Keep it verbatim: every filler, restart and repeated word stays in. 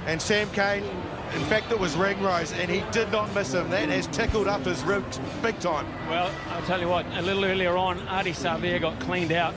And Sam Cane, in fact, it was Ringrose, and he did not miss him. That has tickled up his ribs big time. Well, I'll tell you what, a little earlier on, Artie Savia got cleaned out